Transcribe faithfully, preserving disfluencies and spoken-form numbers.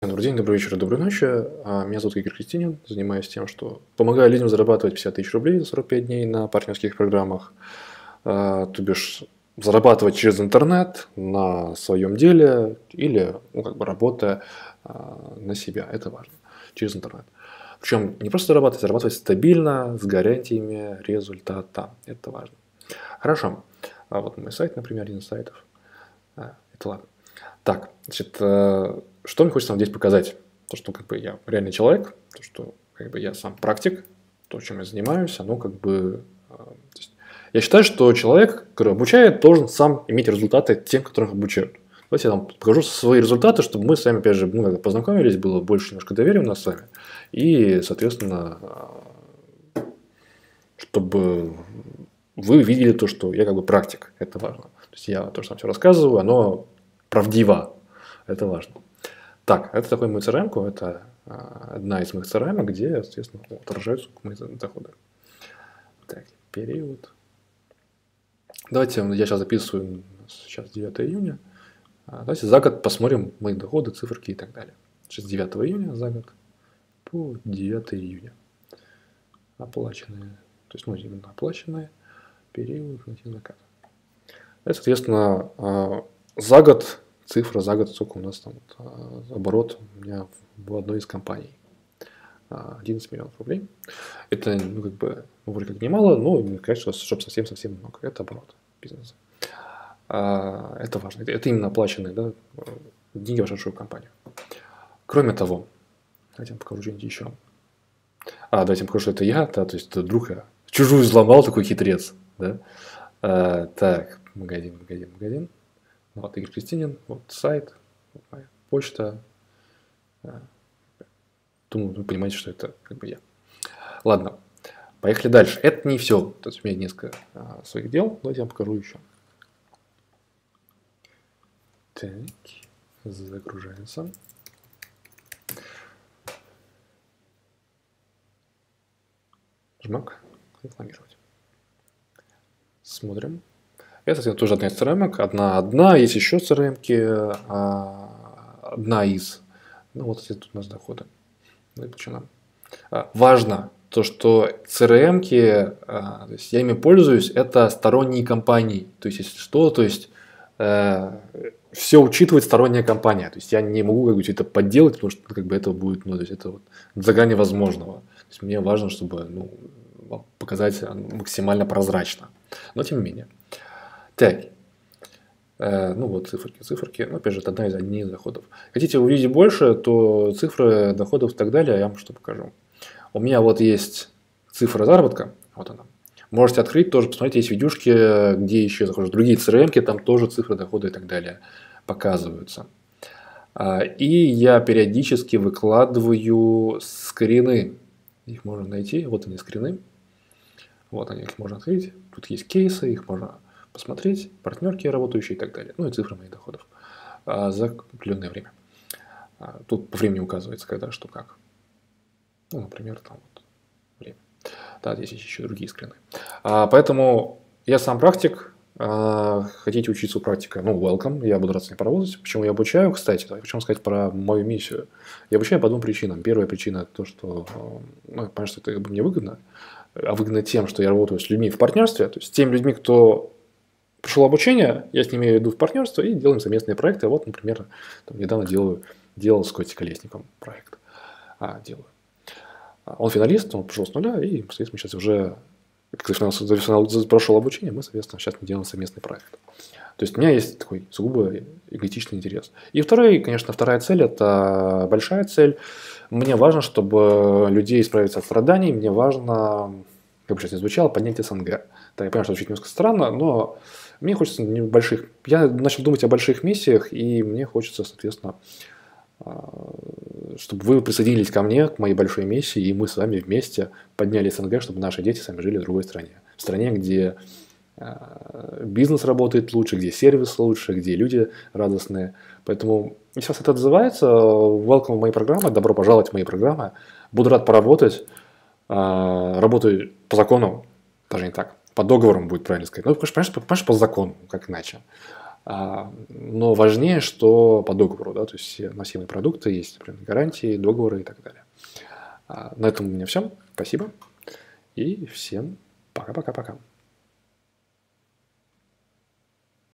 Добрый день, добрый вечер, доброй ночи. А, Меня зовут Игорь Кристинин. Занимаюсь тем, что помогаю людям зарабатывать пятьдесят тысяч рублей за сорок пять дней на партнерских программах. А, То бишь зарабатывать через интернет на своем деле или ну, как бы работая а, на себя. Это важно. Через интернет. Причем не просто зарабатывать, зарабатывать стабильно, с гарантиями результата. Это важно. Хорошо. А вот мой сайт, например, один из сайтов. А, Это ладно. Так, значит, э, что мне хочется вам здесь показать? То, что как бы я реальный человек, то, что как бы я сам практик, то, чем я занимаюсь, оно как бы... э, то есть я считаю, что человек, который обучает, должен сам иметь результаты тем, которых обучают. Давайте я вам покажу свои результаты, чтобы мы с вами, опять же, ну, как бы познакомились, было больше немножко доверия у нас с вами. И, соответственно, э, чтобы вы видели то, что я как бы практик. Это важно. То есть я то, что вам все рассказываю, оно правдиво. Это важно. Так, это такой мой си эр эм, это а, одна из моих си эр эм, где, соответственно, отражаются мои доходы. Так, период. Давайте, я сейчас записываю, сейчас девятое июня. А, Давайте за год посмотрим мои доходы, циферки и так далее. Сейчас девятое июня за год по девятое июня. Оплаченные, то есть, ну, именно оплаченные, период, найти закат. И, соответственно, а, за год цифра, за год сколько у нас там вот, оборот у меня в одной из компаний. одиннадцать миллионов рублей. Это, ну, как бы, ну, вроде как немало, но не сказать, что чтобы совсем-совсем много. Это оборот бизнеса. А, Это важно. Это именно оплаченные, да, деньги в вошедшую компанию. Кроме того, давайте я вам покажу что-нибудь еще. А, давайте я вам покажу, что это я, да, то есть это вдруг я чужую взломал, такой хитрец. Да? А, так, магазин, магазин, магазин. Вот Игорь Кристинин, вот сайт, вот моя почта. Думаю, вы понимаете, что это как бы я. Ладно, поехали дальше. Это не все. То есть у меня несколько а, своих дел. Давайте я вам покажу еще. Так, загружается. Жмак. Рекламировать. Смотрим. Это, соответственно, тоже одна из си эр эм. Одна, одна. Есть еще си эр эм. А, одна из. Ну, вот эти тут у нас доходы. Выплачено. А, важно то, что си эр эм, а, то есть я ими пользуюсь, это сторонние компании. То есть, если что, то есть э, все учитывает сторонняя компания. То есть я не могу как бы это подделать, потому что как бы это будет, ну, то есть это вот за грани возможного. То есть мне важно, чтобы ну, показать максимально прозрачно. Но тем не менее. Так. Э, ну вот циферки, циферки. Ну, опять же, это одна из одних доходов. Хотите увидеть больше, то цифры доходов и так далее я вам что покажу. У меня вот есть цифра заработка, вот она. Можете открыть, тоже посмотреть, есть видюшки, где еще захожу. Другие си эр эм, там тоже цифры дохода и так далее показываются. И я периодически выкладываю скрины. Их можно найти. Вот они скрины. Вот они, их можно открыть. Тут есть кейсы, их можно посмотреть. Партнерки работающие и так далее. Ну и цифры моих доходов за определенное время. Тут по времени указывается, когда, что, как. Ну, например, там вот время. Да, здесь есть еще другие скрины. А, поэтому я сам практик. А, хотите учиться у практика? Ну, welcome. Я буду рад с ним поработать. Почему я обучаю, кстати? Я хочу вам сказать про мою миссию. Я обучаю по двум причинам. Первая причина – это то, что ну, я понимаю, что это мне выгодно. А выгодно тем, что я работаю с людьми в партнерстве. То есть, с теми людьми, кто пришел обучение, я с ними иду в партнерство и делаем совместные проекты. Вот, например, там, недавно делаю, делал с Костей Колесником проект. А, делаю. Он финалист, он пришел с нуля, и, соответственно, сейчас уже, как финал прошел обучение, мы, соответственно, сейчас мы делаем совместный проект. То есть у меня есть такой сугубо эгоистичный интерес. И второй, конечно, вторая цель – это большая цель. Мне важно, чтобы людей избавиться от страданий, мне важно, как бы сейчас не звучало, поднять эс эн гэ. Так, я понимаю, что звучит немножко странно, но мне хочется небольших… Я начал думать о больших миссиях, и мне хочется, соответственно, чтобы вы присоединились ко мне, к моей большой миссии, и мы с вами вместе подняли эс эн гэ, чтобы наши дети сами жили в другой стране. В стране, где бизнес работает лучше, где сервис лучше, где люди радостные. Поэтому, если вас это отзывается, welcome в мои программы, добро пожаловать в мои программы. Буду рад поработать. Работаю по закону, даже не так, по договорам будет правильно сказать. Ну, понимаешь, понимаешь, по закону, как иначе. Но важнее, что по договору, да, то есть все, на все мои продукты есть, например, гарантии, договоры и так далее. На этом у меня все. Спасибо. И всем пока-пока-пока.